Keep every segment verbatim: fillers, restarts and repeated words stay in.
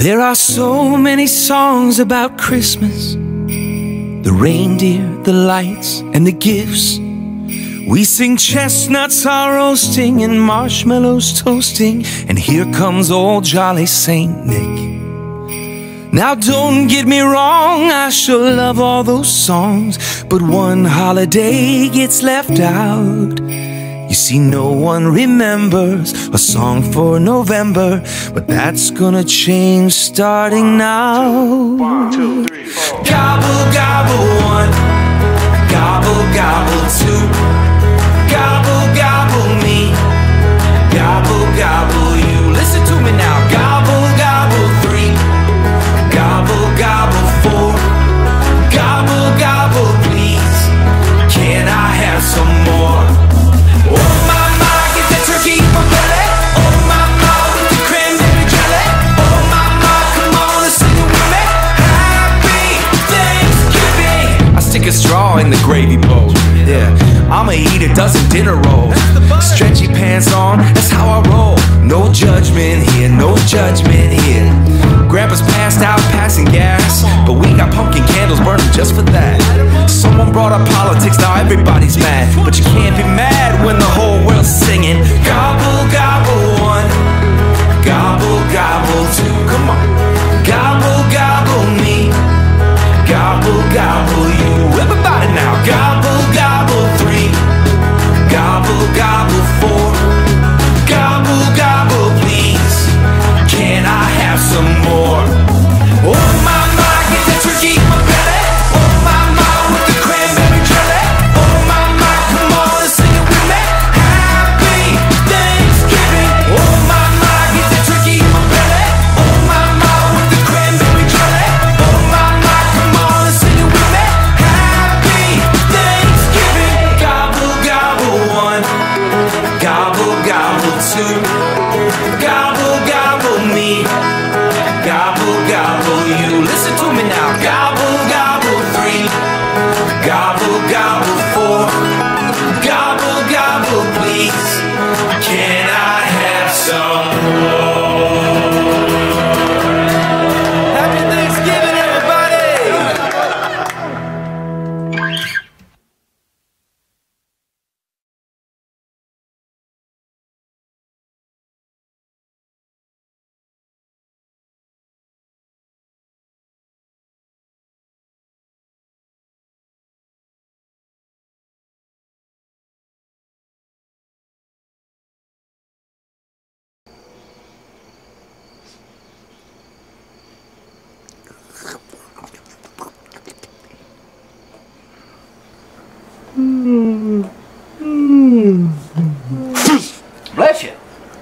There are so many songs about Christmas, the reindeer, the lights, and the gifts. We sing chestnuts are roasting and marshmallows toasting, and here comes old jolly Saint Nick. Now don't get me wrong, I sure love all those songs, but one holiday gets left out. You see, no one remembers a song for November, but that's gonna change starting now. One, two, three, four. Gobble, gobble, one. Gobble, gobble, two. Gobble, gobble, me. Gobble, gobble, you. Listen to me now. Gobble, gobble, three. Gobble, gobble, four. Gobble, gobble, please. Can I have some more? Oh my my, get the turkey in my belly. Oh my my, with the cranberry jelly. Oh my my, come on and sing it with me. Happy Thanksgiving. I stick a straw in the gravy bowl. Yeah, I'ma eat a dozen dinner rolls. Stretchy pants on, that's how I roll. No judgment here, no judgment here. Grandpa's passed out, passing gas, but we got pumpkin candles burning just for that. Someone brought up politics, now everybody's mad, but you can't be mad when the whole world's singing. Gobble, gobble, one. Gobble, gobble, two. Come on. Gobble, gobble, me. Gobble, gobble, you. Everybody now. Gobble, gobble, three. Gobble, gobble, four. Gobble, gobble, please. Can I have some more? Oh my my, get that turkey in my belly. Oh my my, with the cranberry jelly. Oh my my, come on and sing it with me. Happy Thanksgiving. Oh my my, get that turkey in my belly. Oh my my, with the cranberry jelly. Oh my my, come on and sing it with me. Happy Thanksgiving. Gobble, gobble, one. Gobble, gobble, two. Gobble, gobble, me. Gobble, gobble, you. Listen to me now. Gobble, gobble, three. Gobble, gobble, four. Gobble, gobble, please. Can I have some more? Happy Thanksgiving, everybody! Bless you.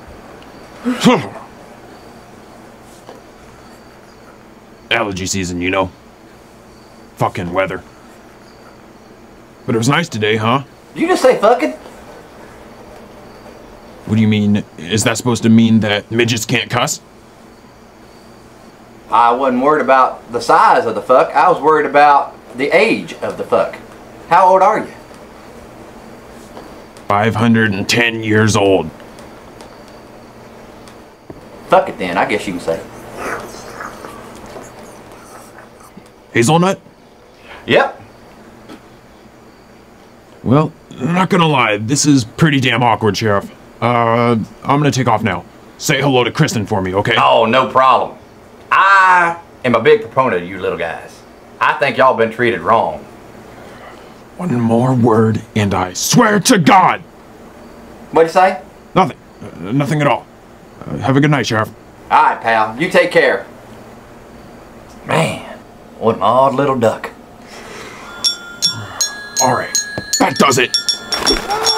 Allergy season, you know. Fucking weather. But it was nice today, huh? Did you just say fucking? What do you mean? Is that supposed to mean that midgets can't cuss? I wasn't worried about the size of the fuck. I was worried about the age of the fuck. How old are you? five hundred ten years old. Fuck it then, I guess you can say. Hazelnut? Yep. Well, I'm not gonna lie, this is pretty damn awkward, Sheriff. Uh, I'm gonna take off now. Say hello to Kristen for me, okay? Oh, no problem. I am a big proponent of you little guys. I think y'all been treated wrong. One more word, and I swear to God! What'd you say? Nothing. Uh, nothing at all. Uh, have a good night, Sheriff. Alright, pal. You take care. Man, what an odd little duck. Alright, that does it.